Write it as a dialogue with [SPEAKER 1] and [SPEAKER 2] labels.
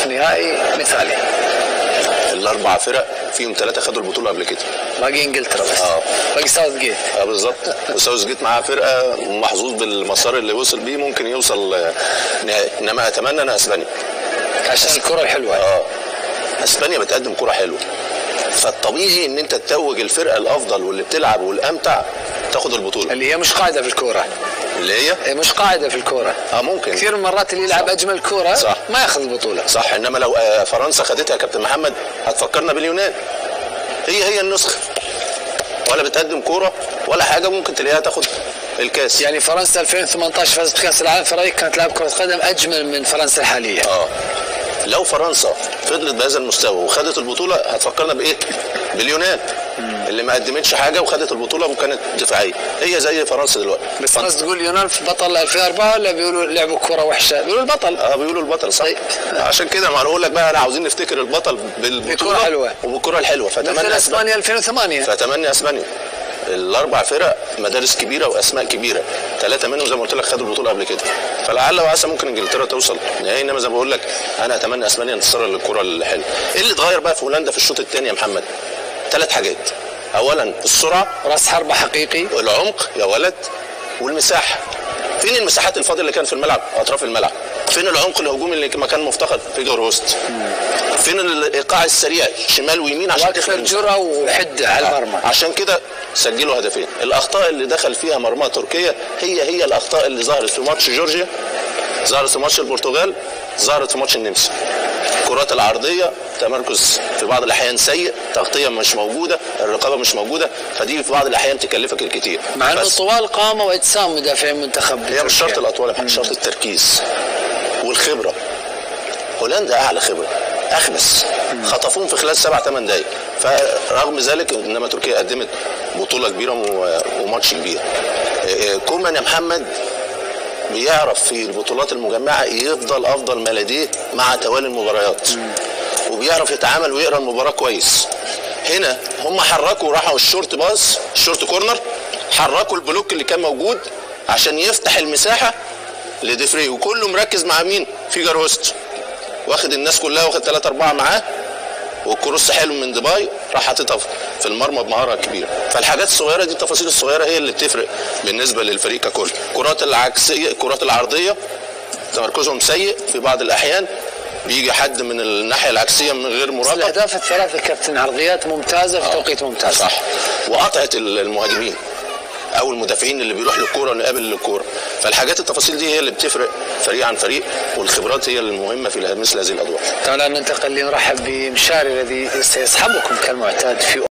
[SPEAKER 1] نهائي مثالي.
[SPEAKER 2] الاربع فرق فيهم 3 خدوا البطوله قبل كده،
[SPEAKER 1] باقي انجلترا بس. باقي ساوث جيت.
[SPEAKER 2] بالظبط. وساوث جيت معاه فرقه محظوظ بالمسار اللي وصل بيه، ممكن يوصل نهائي. انما اتمنى انا اسبانيا
[SPEAKER 1] عشان الكره الحلوه.
[SPEAKER 2] اسبانيا بتقدم كره حلوه، فالطبيعي ان انت تتوج الفرقه الافضل واللي بتلعب والامتع تاخد البطوله،
[SPEAKER 1] اللي هي مش قاعده في الكوره،
[SPEAKER 2] اللي هي
[SPEAKER 1] مش قاعده في الكوره.
[SPEAKER 2] ممكن
[SPEAKER 1] كثير من المرات اللي يلعب اجمل كوره صح ما ياخذ البطوله.
[SPEAKER 2] صح. انما لو فرنسا خدتها يا كابتن محمد هتفكرنا باليونان، هي النسخه، ولا بتقدم كوره ولا حاجه، ممكن تلاقيها تاخد الكاس.
[SPEAKER 1] يعني فرنسا 2018 فازت بكاس العالم، في رايك كانت تلعب كره قدم اجمل من فرنسا الحاليه؟
[SPEAKER 2] لو فرنسا فضلت بهذا المستوى وخدت البطوله هتفكرنا بايه؟ باليونان اللي ما قدمتش حاجه وخدت البطوله وكانت دفاعيه، هي زي فرنسا دلوقتي.
[SPEAKER 1] بس الناس تقول اليونان في بطل 2004 ولا بيقولوا لعبوا كره وحشه؟ بيقولوا البطل.
[SPEAKER 2] بيقولوا البطل صح. عشان كده ما اقول لك بقى انا عاوزين نفتكر البطل بالبطوله
[SPEAKER 1] حلوه
[SPEAKER 2] وبالكره الحلوه.
[SPEAKER 1] فتمنى اسبانيا 2008.
[SPEAKER 2] فتمنى اسبانيا. الاربع فرق مدارس كبيره واسماء كبيره، 3 منهم زي ما قلت لك خدوا البطوله قبل كده، فلعل وعسى ممكن انجلترا توصل نهائي. انما زي ما بقول لك انا اتمنى اسبانيا انتصار للكره الحلوه. ايه اللي اتغير بقى في هولندا في الشوط الثاني يا محمد؟ 3 حاجات. اولا السرعه،
[SPEAKER 1] راس حربه حقيقي،
[SPEAKER 2] العمق يا ولد، والمساحه. فين المساحات الفاضيه اللي كان في الملعب؟ اطراف الملعب. فين العمق الهجومي اللي ما كان مفتقد؟ في جور وسط. فين الايقاع السريع شمال ويمين عشان
[SPEAKER 1] تفرق جرأة وحده على المرمى.
[SPEAKER 2] عشان كده سجلوا هدفين. الاخطاء اللي دخل فيها مرمى تركيا هي الاخطاء اللي ظهرت في ماتش جورجيا، ظهرت في ماتش البرتغال، ظهرت في ماتش النمسا. الكرات العرضيه، تمركز في بعض الاحيان سيء، تغطيه مش موجوده، الرقابه مش موجوده، فدي في بعض الاحيان تكلفك الكثير.
[SPEAKER 1] مع انه طوال قامه واجسام مدافعين منتخب.
[SPEAKER 2] هي مش شرط الاطوال، شرط التركيز والخبره. هولندا اعلى خبره، اخمس، خطفوهم في خلال 7-8 دقائق. فرغم ذلك انما تركيا قدمت بطوله كبيره وماتش كبير. كومان يا محمد بيعرف في البطولات المجمعه يفضل افضل ما لديه مع توالي المباريات، وبيعرف يتعامل ويقرا المباراه كويس. هنا هم حركوا، راحوا الشورت باص، الشورت كورنر، حركوا البلوك اللي كان موجود عشان يفتح المساحه لديفري، وكله مركز مع مين؟ في جاروست، واخد الناس كلها، واخد 3-4 معاه، والكروس حلو من ديباي راح حاططها في المرمى بمهاره كبيره. فالحاجات الصغيره دي، التفاصيل الصغيره هي اللي بتفرق بالنسبه للفريق ككل. الكرات العكسيه، الكرات العرضيه تمركزهم سيء في بعض الاحيان، بيجي حد من الناحيه العكسيه من غير مراقبه.
[SPEAKER 1] الاهداف الثلاثه كابتن عرضيات ممتازه في توقيت ممتاز.
[SPEAKER 2] صح. وقطعه المهاجمين او المدافعين اللي بيروح للكوره ونقابل للكوره. فالحاجات التفاصيل دي هي اللي بتفرق فريق عن فريق، والخبرات هي المهمه في مثل هذه الادوار.
[SPEAKER 1] تعالى ننتقل لنرحب بمشاري الذي سيصحبكم كالمعتاد في